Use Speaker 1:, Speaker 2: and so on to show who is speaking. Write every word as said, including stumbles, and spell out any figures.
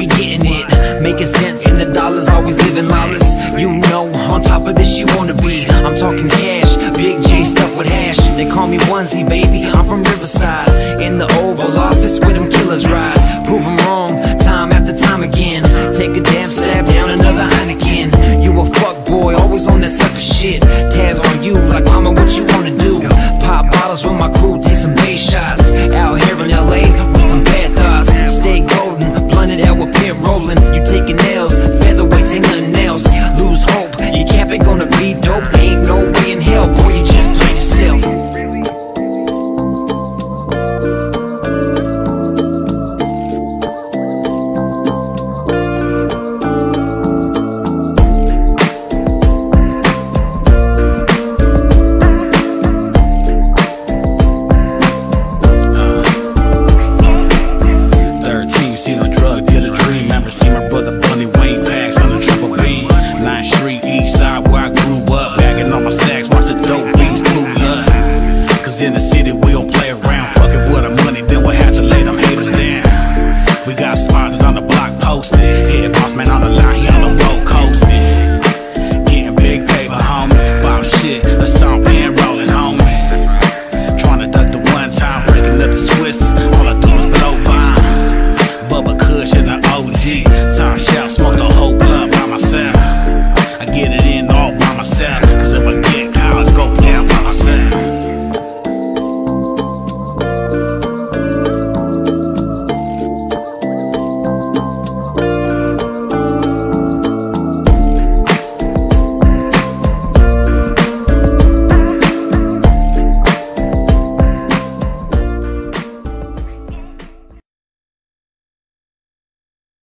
Speaker 1: we getting it, making sense in the dollars, always living lawless. You know, on top of this you wanna be. I'm talking cash, big J stuff with hash. They call me Onesie, baby, I'm from Riverside. In the Oval Office where them killers ride. Prove them wrong, time after time again. Take a damn stab down another Heineken. You a fuck boy, always on that sucker shit. Tabs on you, like mama, what you wanna do? Pop bottles with my crew, take some day shots. Out here in L A with some bad thoughts. Stay golden, blunted out with pin rolling. You taking nails, featherweights ain't nothing else. Lose hope, your cap ain't gonna be dope. Ain't no way in hell, boy, you just played yourself.
Speaker 2: Head boss man on the line, he on the road coasting.